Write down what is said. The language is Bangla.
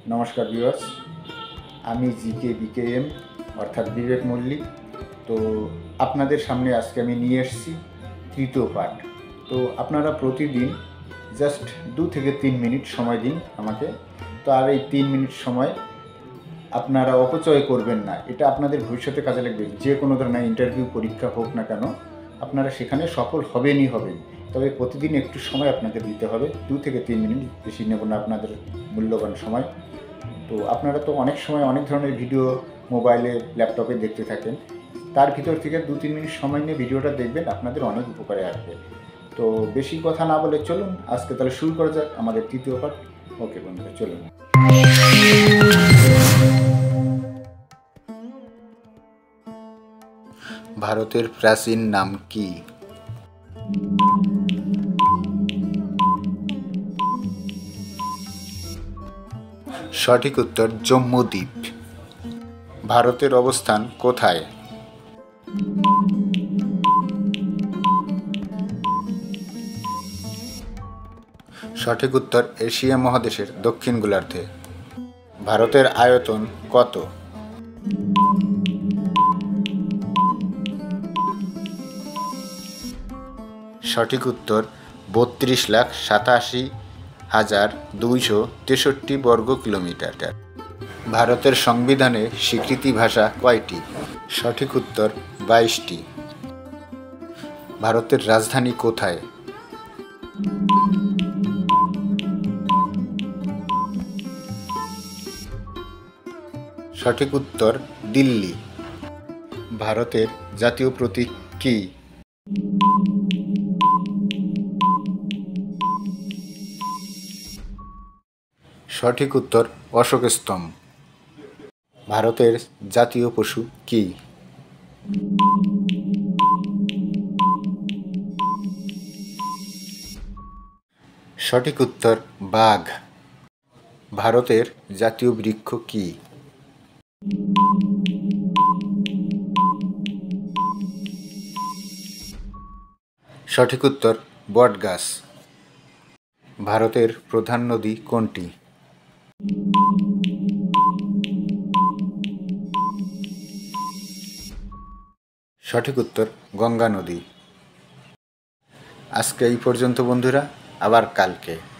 নমস্কার ভিউয়ার্স, আমি জিকে বিকেএম অর্থাৎ বিবেক মল্লিক। তো আপনাদের সামনে আজকে আমি নিয়ে এসেছি তৃতীয় পাঠ। তো আপনারা প্রতিদিন জাস্ট 2 থেকে 3 মিনিট সময় দিন আমাকে। তো আর এই 3 মিনিট সময় আপনারা অপচয় করবেন না, এটা আপনাদের ভবিষ্যতে কাজে লাগবে। যে কোনো ধরনের ইন্টারভিউ পরীক্ষা হোক না কেন, আপনারা সেখানে সফল হবেনই হবেন। তবে প্রতিদিন একটু সময় আপনাকে দিতে হবে, 2 থেকে 3 মিনিট, বেশি নেব না আপনাদের মূল্যবান সময়। তো আপনারা তো অনেক সময় অনেক ধরনের ভিডিও মোবাইলে ল্যাপটপে দেখতে থাকেন, তার ভিতর থেকে 2-3 মিনিট সময় নিয়ে ভিডিওটা দেখবেন, আপনাদের অনেক উপকারে আসবে। তো বেশি কথা না বলে চলুন আজকে তাহলে শুরু করা যাক আমাদের তৃতীয় পাঠ। ওকে বন্ধুরা, চলুন। ভারতের প্রাচীন নাম কি? সঠিক উত্তর জম্মু দ্বীপ। ভারতের অবস্থান কোথায়? সঠিক উত্তর এশিয়া মহাদেশের দক্ষিণ গোলার্ধে। ভারতের আয়তন কত? সঠিক উত্তর 32,87,263 বর্গ কিলোমিটার। ভারতের সংবিধানে স্বীকৃতি ভাষা কয়টি? সঠিক উত্তর 22টি। ভারতের রাজধানী কোথায়? সঠিক উত্তর দিল্লি। ভারতের জাতীয় প্রতীক কি? সঠিক উত্তর অশোক স্তম্ভ। ভারতের জাতীয় পশু কি? সঠিক উত্তর বাঘ। ভারতের জাতীয় বৃক্ষ কি? সঠিক উত্তর বটগাছ। ভারতের প্রধান নদী কোনটি? সঠিক উত্তর গঙ্গা নদী। আজকে এই পর্যন্ত বন্ধুরা, আবার কালকে।